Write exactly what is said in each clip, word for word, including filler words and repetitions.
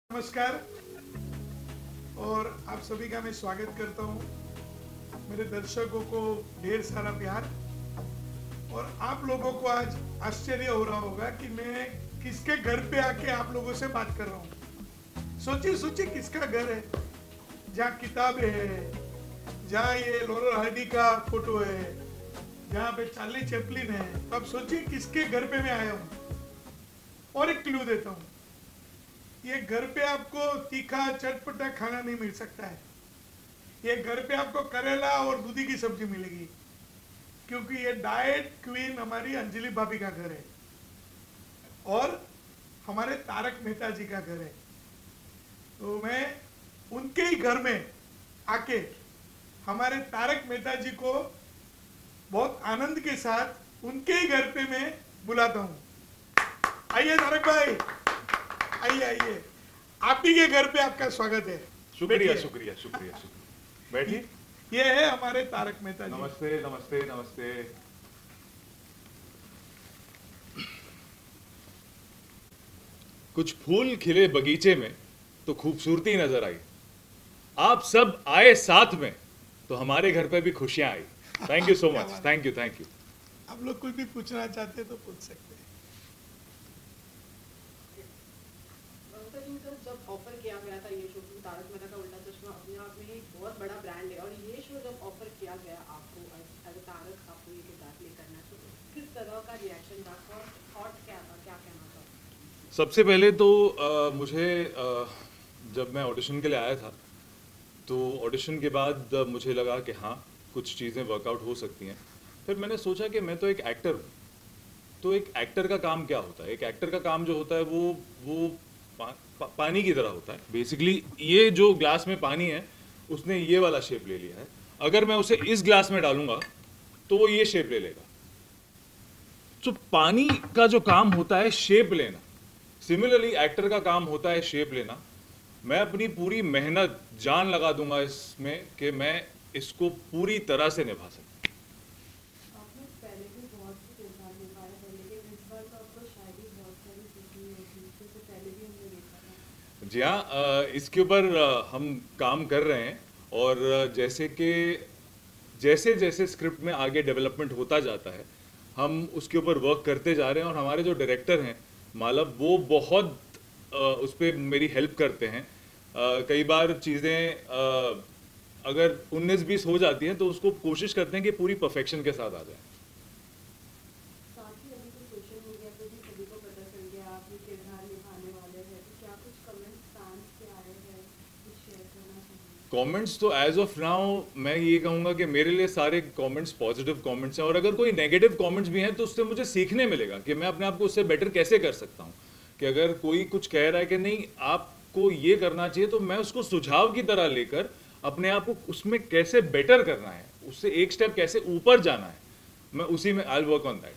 नमस्कार और आप सभी का मैं स्वागत करता हूं। मेरे दर्शकों को ढेर सारा प्यार। और आप लोगों को आज आश्चर्य हो रहा होगा कि मैं किसके घर पे आके आप लोगों से बात कर रहा हूं। सोचिए सोचिए किसका घर है जहां किताबें है, जहां ये लॉरेल हार्डी का फोटो है, जहां पे चार्ली चैपलिन है। तो आप सोचिए किसके घर पे मैं आया हूं। और एक क्लू देता हूं, ये घर पे आपको तीखा चटपटा खाना नहीं मिल सकता है। ये घर पे आपको करेला और दूधी की सब्जी मिलेगी, क्योंकि ये डाइट क्वीन हमारी अंजलि भाभी का घर है और हमारे तारक मेहता जी का घर है। तो मैं उनके ही घर में आके हमारे तारक मेहता जी को बहुत आनंद के साथ उनके ही घर पे मैं बुलाता हूँ। आइए तारक भाई, आइए आइए, आप ही के घर पे आपका स्वागत है। शुक्रिया शुक्रिया शुक्रिया शुक्रिया बैठिए। ये है हमारे तारक मेहता जी। नमस्ते नमस्ते नमस्ते। कुछ फूल खिले बगीचे में तो खूबसूरती नजर आई। आप सब आए साथ में तो हमारे घर पे भी खुशियां आई। Thank you so much. Thank you thank you. आप लोग कुछ भी पूछना चाहते हैं तो पूछ सकते हैं। जब ऑफर किया गया था ये शो, तारक मेहता का उल्टा चश्मा अपने आप में एक बहुत बड़ा ब्रांड है, और ये शो जब ऑफर किया गया आपको एज अ तारक, आपको ये किरदार प्ले करना, तो किस तरह का रिएक्शन था और थॉट क्या था, क्या कहना था? सबसे पहले तो आ, मुझे आ, जब मैं ऑडिशन के लिए आया था तो ऑडिशन के बाद आ, मुझे लगा कि हाँ कुछ चीज़ें वर्कआउट हो सकती हैं। फिर मैंने सोचा कि मैं तो एक एक्टर हूँ, तो एक एक्टर का काम क्या होता है। एक एक्टर का काम जो होता है वो वो पा, पा, पानी की तरह होता है। बेसिकली ये जो ग्लास में पानी है उसने ये वाला शेप ले लिया है। अगर मैं उसे इस ग्लास में डालूंगा तो वो ये शेप ले लेगा। तो पानी का जो काम होता है शेप लेना, सिमिलरली एक्टर का काम होता है शेप लेना। मैं अपनी पूरी मेहनत जान लगा दूंगा इसमें कि मैं इसको पूरी तरह से निभा सकूं। आपने पहले भी बहुत से किरदार निभाए हैं, लेकिन इस बार तो आपको शायद ही बहुत सारी सीखनी होगी, इससे पहले भी हमने देखा था। जी हाँ, इसके ऊपर हम काम कर रहे हैं और जैसे कि जैसे जैसे स्क्रिप्ट में आगे डेवलपमेंट होता जाता है हम उसके ऊपर वर्क करते जा रहे हैं। और हमारे जो डायरेक्टर हैं मालव, वो बहुत उस पर मेरी हेल्प करते हैं। कई बार चीज़ें अगर उन्नीस बीस हो जाती हैं तो उसको कोशिश करते हैं कि पूरी परफेक्शन के साथ आ जाए। साथ ही अभी तो सोशल मीडिया पे भी सभी को पता चल गया आप ये किरदार निभाने वाले हैं, तो क्या कुछ कमेंट्स फैंस के आ रहे हैं, कुछ शेयर करना चाहिए? कमेंट्स तो एज ऑफ नाउ मैं ये कहूँगा कि मेरे लिए सारे कमेंट्स पॉजिटिव कमेंट्स हैं। और अगर कोई नेगेटिव कमेंट्स भी हैं तो उससे मुझे सीखने मिलेगा कि मैं अपने आप को उससे बेटर कैसे कर सकता हूँ। कि अगर कोई कुछ कह रहा है कि नहीं आपको ये करना चाहिए, तो मैं उसको सुझाव की तरह लेकर अपने आप को उसमें कैसे बेटर करना है, उससे एक स्टेप कैसे ऊपर जाना है, मैं उसी में I will work on that.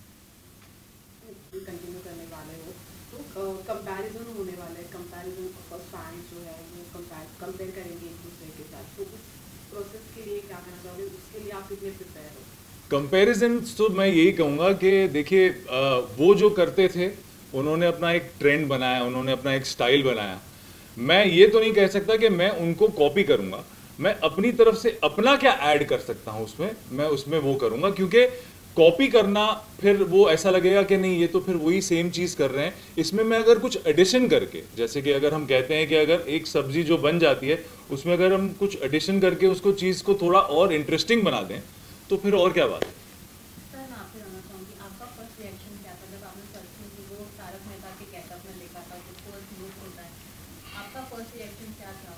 Continue करने वाले हो तो कंपैरिजन होने वाला है, कंपैरिजन ऑफ फैंस जो है वो कंपेयर कंपेयर करेंगे एक दूसरे के साथ, तो उस प्रोसेस के लिए क्या करना चाहोगे, उसके लिए आप कितने प्रिपेयर हो? कंपैरिजन तो मैं यही कहूँगा कि देखिए, वो जो करते थे उन्होंने अपना एक ट्रेंड बनाया, उन्होंने अपना एक स्टाइल बनाया। मैं ये तो नहीं कह सकता कि मैं उनको कॉपी करूँगा। मैं अपनी तरफ से अपना क्या ऐड कर सकता हूँ उसमें, मैं उसमें वो करूँगा। क्योंकि कॉपी करना फिर वो ऐसा लगेगा कि नहीं ये तो फिर वही सेम चीज़ कर रहे हैं। इसमें मैं अगर कुछ एडिशन करके, जैसे कि अगर हम कहते हैं कि अगर एक सब्जी जो बन जाती है उसमें अगर हम कुछ एडिशन करके उसको चीज़ को थोड़ा और इंटरेस्टिंग बना दें तो फिर और क्या बात है। सर मैं आपसे जानना चाहूँगी, आपका फर्स्ट रिएक्शन क्या था जब आपने पर्सनली वो तारक मेहता के गेटअप में देखा था, जो फर्स्ट लुक होता है, आपका फर्स्ट रिएक्शन क्या था?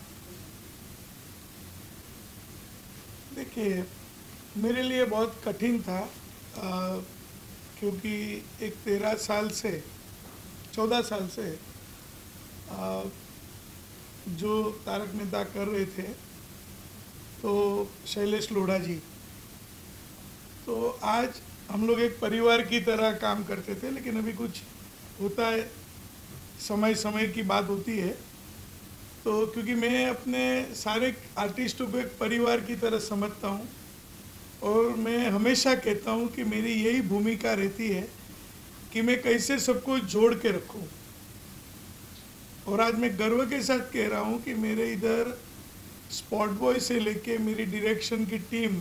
देखिए, मेरे लिए बहुत कठिन था, आ, क्योंकि एक तेरह साल से चौदह साल से आ, जो तारक मेहता कर रहे थे तो शैलेश लोढ़ा जी, तो आज हम लोग एक परिवार की तरह काम करते थे। लेकिन अभी कुछ होता है, समय समय की बात होती है, तो क्योंकि मैं अपने सारे आर्टिस्टों को एक परिवार की तरह समझता हूँ और मैं हमेशा कहता हूँ कि मेरी यही भूमिका रहती है कि मैं कैसे सबको जोड़ के रखूँ। और आज मैं गर्व के साथ कह रहा हूँ कि मेरे इधर स्पॉट बॉय से लेके मेरी डायरेक्शन की टीम,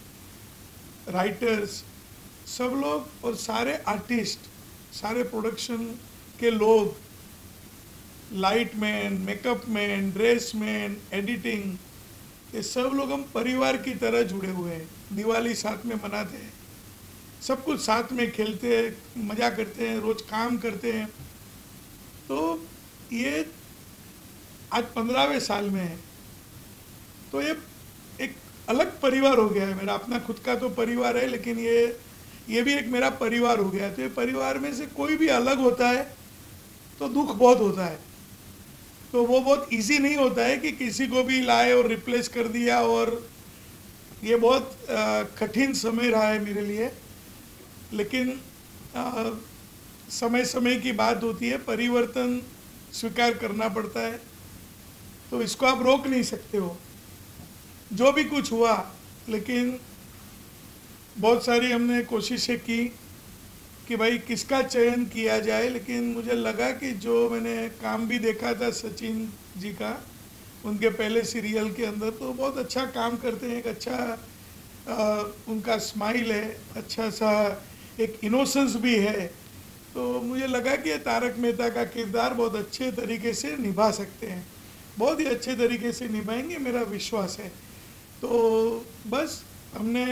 राइटर्स, सब लोग और सारे आर्टिस्ट, सारे प्रोडक्शन के लोग, light man, makeup man, dress man, editing, ये सब लोग हम परिवार की तरह जुड़े हुए हैं। दिवाली साथ में मनाते हैं, सब कुछ साथ में खेलते हैं, मज़ा करते हैं, रोज़ काम करते हैं। तो ये आज पंद्रहवें साल में है, तो ये एक अलग परिवार हो गया है मेरा। अपना खुद का तो परिवार है, लेकिन ये ये भी एक मेरा परिवार हो गया है। तो ये परिवार में से कोई भी अलग होता है तो दुख बहुत होता है। तो वो बहुत इजी नहीं होता है कि किसी को भी लाए और रिप्लेस कर दिया, और ये बहुत कठिन समय रहा है मेरे लिए। लेकिन आ, समय समय की बात होती है, परिवर्तन स्वीकार करना पड़ता है, तो इसको आप रोक नहीं सकते हो। जो भी कुछ हुआ, लेकिन बहुत सारी हमने कोशिशें की कि भाई किसका चयन किया जाए, लेकिन मुझे लगा कि जो मैंने काम भी देखा था सचिन जी का, उनके पहले सीरियल के अंदर, तो बहुत अच्छा काम करते हैं। एक अच्छा आ, उनका स्माइल है, अच्छा सा एक इनोसेंस भी है। तो मुझे लगा कि तारक मेहता का किरदार बहुत अच्छे तरीके से निभा सकते हैं, बहुत ही अच्छे तरीके से निभाएंगे, मेरा विश्वास है। तो बस हमने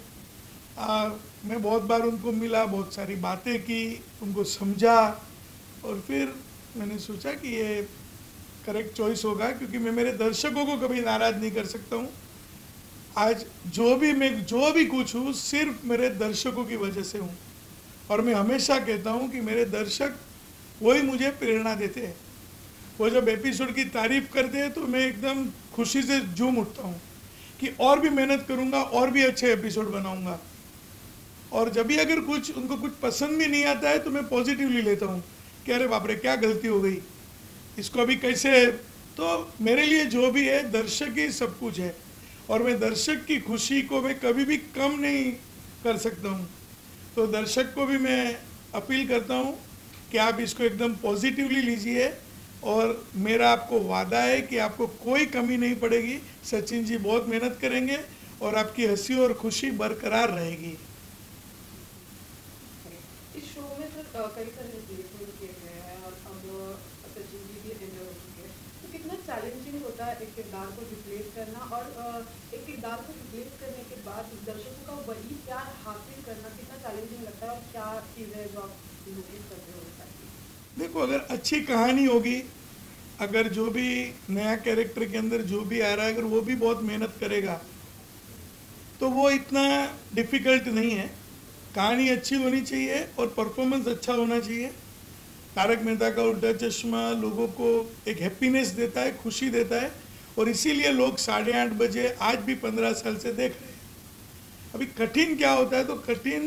आ, मैं बहुत बार उनको मिला, बहुत सारी बातें की, उनको समझा, और फिर मैंने सोचा कि ये करेक्ट चॉइस होगा, क्योंकि मैं मेरे दर्शकों को कभी नाराज़ नहीं कर सकता हूँ। आज जो भी मैं जो भी कुछ हूँ, सिर्फ मेरे दर्शकों की वजह से हूँ। और मैं हमेशा कहता हूँ कि मेरे दर्शक वही मुझे प्रेरणा देते हैं। वो जब एपिसोड की तारीफ करते हैं तो मैं एकदम खुशी से झूम उठता हूँ कि और भी मेहनत करूँगा, और भी अच्छे एपिसोड बनाऊँगा। और जब भी अगर कुछ उनको कुछ पसंद भी नहीं आता है तो मैं पॉजिटिवली लेता हूँ कि अरे बाप रे, क्या गलती हो गई, इसको अभी कैसे। तो मेरे लिए जो भी है, दर्शक ही सब कुछ है, और मैं दर्शक की खुशी को मैं कभी भी कम नहीं कर सकता हूँ। तो दर्शक को भी मैं अपील करता हूँ कि आप इसको एकदम पॉजिटिवली लीजिए, और मेरा आपको वादा है कि आपको कोई कमी नहीं पड़ेगी। सचिन जी बहुत मेहनत करेंगे और आपकी हंसी और खुशी बरकरार रहेगी। इस शो में सर कई सारे रिप्लेसमेंट किए गए हैं, और अब सचिन जी भी एंटर हो चुके हैं। तो कितना चैलेंजिंग होता है एक किरदार को रिप्लेस करना, और एक किरदार को रिप्लेस करने के बाद दर्शकों का वही प्यार हासिल करना कितना चैलेंजिंग लगता है, और क्या चीज़ें है जो आप नोटिस करते हो? देखो, अगर अच्छी कहानी होगी, अगर जो भी नया कैरेक्टर के अंदर जो भी आ रहा है, अगर वो भी बहुत मेहनत करेगा, तो वो इतना डिफ़िकल्ट नहीं है। कहानी अच्छी होनी चाहिए और परफॉर्मेंस अच्छा होना चाहिए। तारक मेहता का उल्टा चश्मा लोगों को एक हैप्पीनेस देता है, खुशी देता है, और इसीलिए लोग साढ़े आठ बजे आज भी पंद्रह साल से देख रहे हैं। अभी कठिन क्या होता है, तो कठिन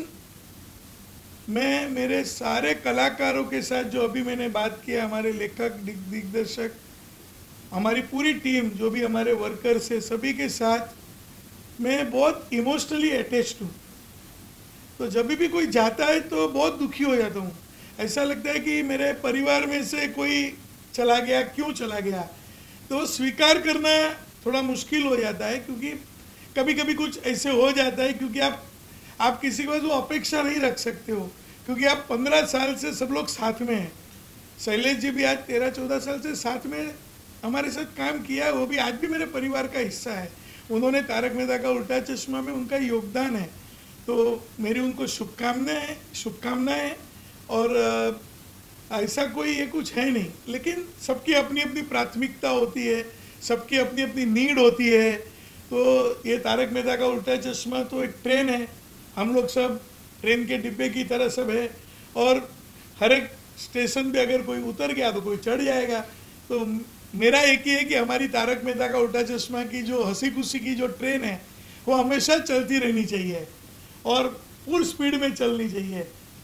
मैं मेरे सारे कलाकारों के साथ जो अभी मैंने बात किया, हमारे लेखक, दिग्दर्शक, हमारी पूरी टीम, जो भी हमारे वर्कर्स है, सभी के साथ मैं बहुत इमोशनली अटैच्ड हूँ। तो जब भी कोई जाता है तो बहुत दुखी हो जाता हूँ। ऐसा लगता है कि मेरे परिवार में से कोई चला गया, क्यों चला गया। तो स्वीकार करना थोड़ा मुश्किल हो जाता है, क्योंकि कभी कभी कुछ ऐसे हो जाता है, क्योंकि आप आप किसी के पास वो अपेक्षा नहीं रख सकते हो, क्योंकि आप पंद्रह साल से सब लोग साथ में हैं। शैलेश जी भी आज तेरह चौदह साल से साथ में हमारे साथ काम किया है, वो भी आज भी मेरे परिवार का हिस्सा है। उन्होंने तारक मेहता का उल्टा चश्मा में उनका योगदान है, तो मेरी उनको शुभकामनाएं शुभकामनाएं और ऐसा कोई ये कुछ है नहीं। लेकिन सबकी अपनी अपनी प्राथमिकता होती है, सबकी अपनी अपनी नीड होती है। तो ये तारक मेहता का उल्टा चश्मा तो एक ट्रेन है, हम लोग सब ट्रेन के डिब्बे की तरह सब है, और हर एक स्टेशन पे अगर कोई उतर गया तो कोई चढ़ जाएगा। तो मेरा एक ही है कि हमारी तारक मेहता का उल्टा चश्मा की जो हंसी खुशी की जो ट्रेन है, वो हमेशा चलती रहनी चाहिए और फुल स्पीड में चलनी चाहिए।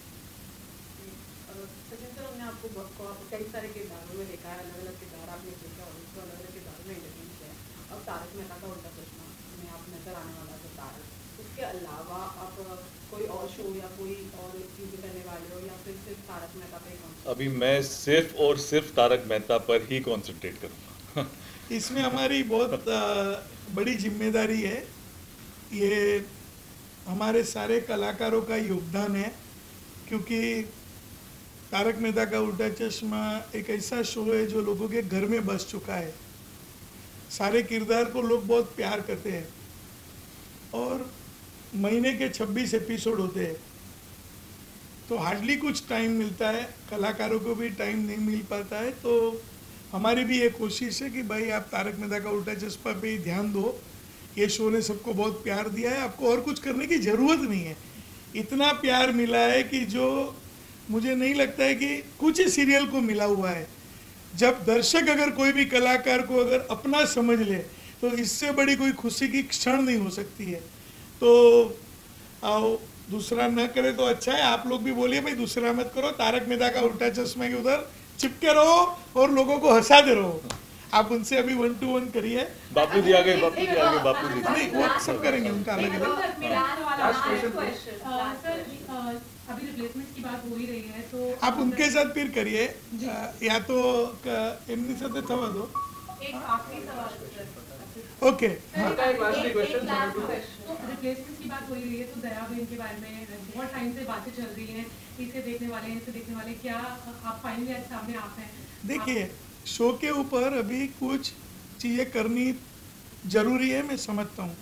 सचिन सर, हमने आपको कई सारे किरदारों में देखा है, अलग अलग किरदार आपने देखा और अलग अलग किरदारों में इंटरव्यू किया है। अब तारक मेहता का उल्टा चश्मा में आप नजर आने वाला जो तारक, उसके अलावा आप कोई और शो या कोई और चीज़ें करने वाले हो या फिर सिर्फ तारक मेहता पे ही? अभी मैं सिर्फ और सिर्फ तारक मेहता पर ही कॉन्सेंट्रेट करूँगा। इसमें हमारी बहुत आ, बड़ी जिम्मेदारी है। ये हमारे सारे कलाकारों का योगदान है, क्योंकि तारक मेहता का उल्टा चश्मा एक ऐसा शो है जो लोगों के घर में बस चुका है। सारे किरदार को लोग बहुत प्यार करते हैं और महीने के छब्बीस एपिसोड होते हैं, तो हार्डली कुछ टाइम मिलता है, कलाकारों को भी टाइम नहीं मिल पाता है। तो हमारी भी ये कोशिश है कि भाई आप तारक मेहता का उल्टा चश्मा पे ही ध्यान दो। ये शो ने सबको बहुत प्यार दिया है, आपको और कुछ करने की ज़रूरत नहीं है। इतना प्यार मिला है कि जो मुझे नहीं लगता है कि कुछ ही सीरियल को मिला हुआ है। जब दर्शक अगर कोई भी कलाकार को अगर अपना समझ ले तो इससे बड़ी कोई खुशी की क्षण नहीं हो सकती है। तो आओ, दूसरा न करे तो अच्छा है। आप लोग भी बोलिए भाई दूसरा मत करो, तारक मेहता का उल्टा चश्मा के उधर चिपके रहो और लोगों को हंसाते रहो। आप उनसे अभी वन टू वन करिए। बापू जी आ गए, बापू जी आ गए, बापू जी। नहीं, वो सब करेंगे उनका अलग अलग। अभी रिप्लेसमेंट की बात हो ही रही है, तो आप उनके साथ फिर करिए, या तो एमनी साथ थवा दो। एक आखिरी सवाल। ओके, हाँ। रिप्लेसमेंट की बात हो ही रही है, तो दया बहन के बारे में बहुत टाइम से बातें चल रही हैं, इसे देखने वाले हैं, इसे देखने वाले, क्या आप फाइनली आज सामने आप हैं? देखिए, शो के ऊपर अभी कुछ चीज़ें करनी जरूरी है, मैं समझता हूँ।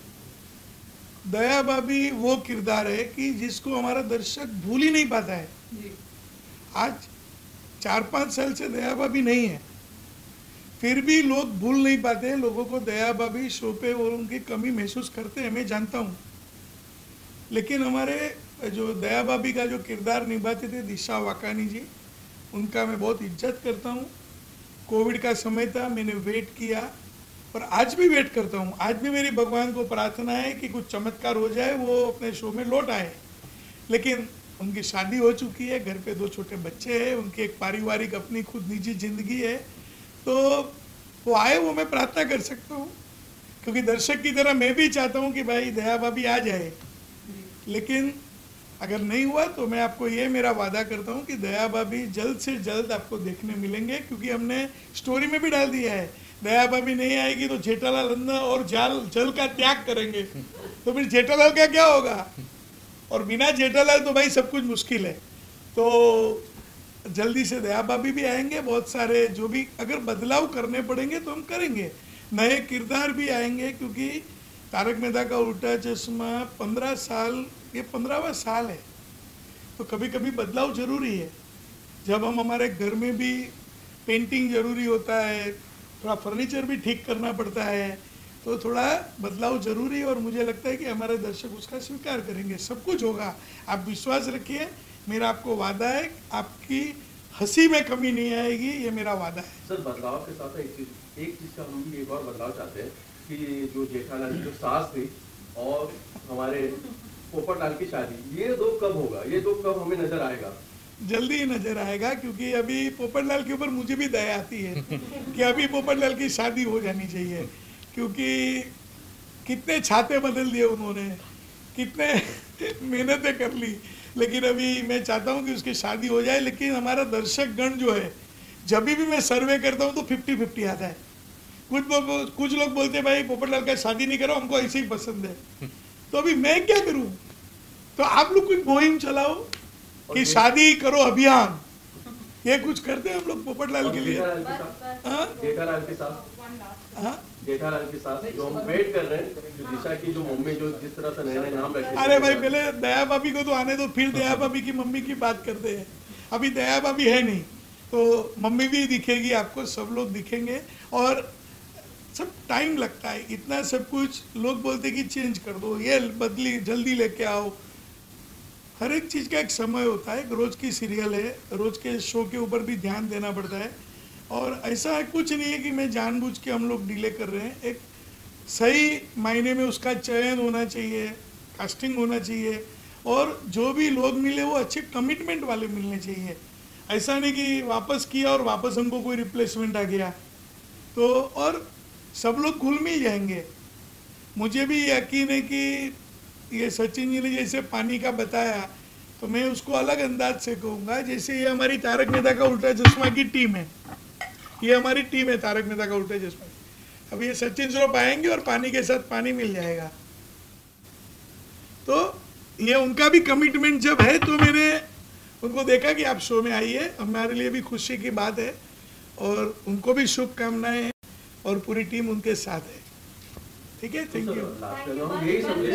दया भाभी वो किरदार है कि जिसको हमारा दर्शक भूल ही नहीं पाता है। आज चार पाँच साल से दया भाभी नहीं है, फिर भी लोग भूल नहीं पाते हैं। लोगों को दया भाभी शो पे वो उनकी कमी महसूस करते हैं, मैं जानता हूँ। लेकिन हमारे जो दया भाभी का जो किरदार निभाते थे दिशा वाकानी जी, उनका मैं बहुत इज्जत करता हूँ। कोविड का समय था, मैंने वेट किया और आज भी वेट करता हूँ। आज भी मेरी भगवान को प्रार्थना है कि कुछ चमत्कार हो जाए, वो अपने शो में लौट आए। लेकिन उनकी शादी हो चुकी है, घर पे दो छोटे बच्चे हैं, उनकी एक पारिवारिक अपनी खुद निजी जिंदगी है, तो वो आए, वो मैं प्रार्थना कर सकता हूँ। क्योंकि दर्शक की तरह मैं भी चाहता हूँ कि भाई दया भाभी आ जाए। लेकिन अगर नहीं हुआ तो मैं आपको ये मेरा वादा करता हूँ कि दया भाभी जल्द से जल्द आपको देखने मिलेंगे, क्योंकि हमने स्टोरी में भी डाल दिया है दया भाभी नहीं आएगी तो जेठालाल अन्ना और जाल जल का त्याग करेंगे। तो फिर जेठालाल का क्या होगा? और बिना जेठालाल तो भाई सब कुछ मुश्किल है। तो जल्दी से दया भाभी भी आएंगे, बहुत सारे जो भी अगर बदलाव करने पड़ेंगे तो हम करेंगे। नए किरदार भी आएंगे, क्योंकि तारक मेहता का उल्टा चश्मा पंद्रह साल, ये पंद्रहवां साल है, तो कभी कभी बदलाव जरूरी है। जब हम हमारे घर में भी पेंटिंग जरूरी होता है, थोड़ा फर्नीचर भी ठीक करना पड़ता है, तो थोड़ा बदलाव जरूरी है। और मुझे लगता है कि हमारे दर्शक उसका स्वीकार करेंगे। सब कुछ होगा, आप विश्वास रखिए। मेरा आपको वादा है, आपकी हंसी में कमी नहीं आएगी, ये मेरा वादा है। सर, बदलाव के साथ एक चीज एक चीज का हम भी एक और बदलाव चाहते हैं कि जो जेठालाल की जो सास थी और हमारे पोपटलाल की शादी, ये दो कब होगा? ये दो कब हमें नजर आएगा? जल्दी ही नजर आएगा, क्योंकि अभी पोपटलाल के ऊपर मुझे भी दया आती है कि अभी पोपटलाल की शादी हो जानी चाहिए। क्योंकि कितने छाते बदल दिए उन्होंने, कितने मेहनतें कर ली, लेकिन अभी मैं चाहता हूँ कि उसकी शादी हो जाए। लेकिन हमारा दर्शक गण जो है, जब भी मैं सर्वे करता हूँ तो फिफ्टी फिफ्टी आता है। कुछ कुछ लोग बोलते हैं भाई पोपटलाल का शादी नहीं करो, हमको ऐसे ही पसंद है। तो अभी मैं क्या करूँ? तो आप लोग कुछ मुहिम चलाओ कि शादी करो अभियान, ये कुछ करते हैं हम लोग पोपटलाल के लिए। जेठालाल के साथ हाँ, जेठालाल के साथ जो हम वेट कर रहे हैं, जो दिशा की जो मम्मी जो जिस तरह से नए नए नाम रखे। अरे भाई पहले दया भाभी को तो आने दो, फिर दया भाभी की मम्मी की बात करते हैं। अभी दया भाभी है नहीं, तो मम्मी भी दिखेगी आपको, सब लोग दिखेंगे। और सब टाइम लगता है, इतना सब कुछ लोग बोलते कि चेंज कर दो, ये बदली जल्दी लेके आओ। हर एक चीज़ का एक समय होता है। रोज़ की सीरियल है, रोज़ के शो के ऊपर भी ध्यान देना पड़ता है। और ऐसा है कुछ नहीं है कि मैं जानबूझ के हम लोग डिले कर रहे हैं। एक सही मायने में उसका चयन होना चाहिए, कास्टिंग होना चाहिए, और जो भी लोग मिले वो अच्छे कमिटमेंट वाले मिलने चाहिए। ऐसा नहीं कि वापस किया और वापस हमको कोई रिप्लेसमेंट आ गया तो, और सब लोग घुल मिल जाएंगे। मुझे भी यकीन है कि ये सचिन जी ने जैसे पानी का बताया, तो मैं उसको अलग अंदाज से कहूँगा। जैसे ये हमारी तारक मेहता का उल्टा चश्मा की टीम है, ये हमारी टीम है तारक मेहता का उल्टा चश्मा। अब ये सचिन श्रॉफ आएंगे और पानी के साथ पानी मिल जाएगा। तो ये उनका भी कमिटमेंट जब है, तो मैंने उनको देखा कि आप शो में आइए, हमारे लिए भी खुशी की बात है और उनको भी शुभकामनाएं हैं और पूरी टीम उनके साथ है। ठीक है, थैंक यू। यही समझे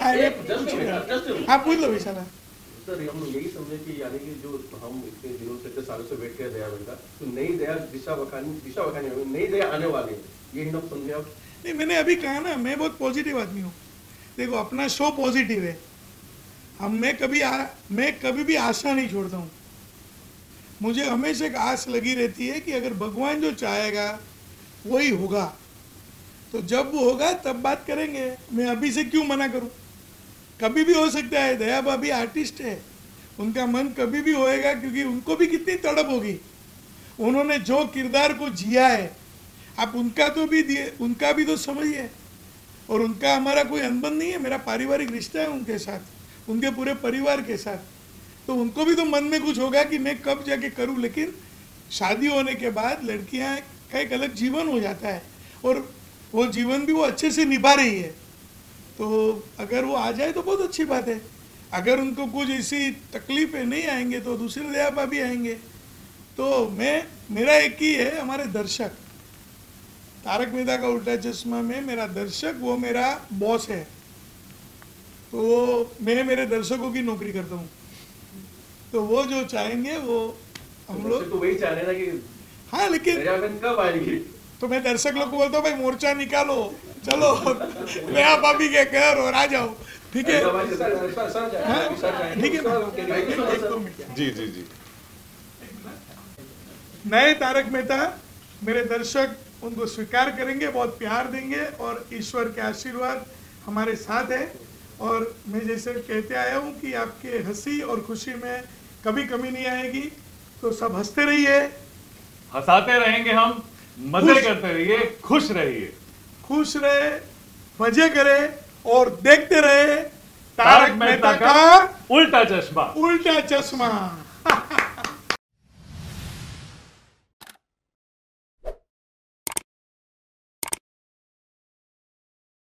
आप पूछ लो विशाला सर, हम यही समझे कि यानी कि जो हम इतने दिनों से इतने सालों से वेट कर दया बनता, तो नई दया दिशा बखानी दिशा बखानी नई दया आने वाली है, ये हम समझे आप? नहीं, मैंने अभी कहा ना, मैं बहुत पॉजिटिव आदमी हूँ। देखो, अपना शो पॉजिटिव है, हम मैं कभी आ, मैं कभी भी आशा नहीं छोड़ता हूँ। मुझे हमेशा एक आस लगी रहती है कि अगर भगवान जो चाहेगा वही होगा, तो जब वो होगा तब बात करेंगे। मैं अभी से क्यों मना करूँ? कभी भी हो सकता है। दया भाभी आर्टिस्ट है, उनका मन कभी भी होएगा, क्योंकि उनको भी कितनी तड़प होगी। उन्होंने जो किरदार को जिया है, आप उनका तो भी दिए, उनका भी तो समझिए। और उनका हमारा कोई अनबन नहीं है, मेरा पारिवारिक रिश्ता है उनके साथ, उनके पूरे परिवार के साथ। तो उनको भी तो मन में कुछ होगा कि मैं कब जाके करूं। लेकिन शादी होने के बाद लड़कियां का एक अलग जीवन हो जाता है, और वो जीवन भी वो अच्छे से निभा रही है। तो अगर वो आ जाए तो बहुत अच्छी बात है। अगर उनको कुछ ऐसी तकलीफें नहीं आएंगे तो दूसरे दया भाभी आएंगे। तो मैं मेरा एक ही है, हमारे दर्शक, तारक मेहता का उल्टा चश्मा में मेरा दर्शक वो मेरा बॉस है। तो मैं मेरे दर्शकों की नौकरी करता हूँ, तो वो जो चाहेंगे वो हम लोग तो वही चाह रहे ना कि हाँ, लेकिन कब आएगी। तो मैं दर्शक लोग को बोलता हूँ, भाई मोर्चा निकालो, चलो नया भाभी के घर और आ जाओ। ठीक है, ठीक है, जी जी जी। नए तारक मेहता मेरे दर्शक उनको स्वीकार करेंगे, बहुत प्यार देंगे, और ईश्वर के आशीर्वाद हमारे साथ है। और मैं जैसे कहते आया हूँ कि आपके हंसी और खुशी में कभी कमी नहीं आएगी। तो सब हंसते रहिए, हंसाते रहेंगे, हम मजे खुश- करते रहिए, खुश रहिए, खुश रहे, मजे करे और देखते रहे तारक मेहता का उल्टा चश्मा। उल्टा चश्मा।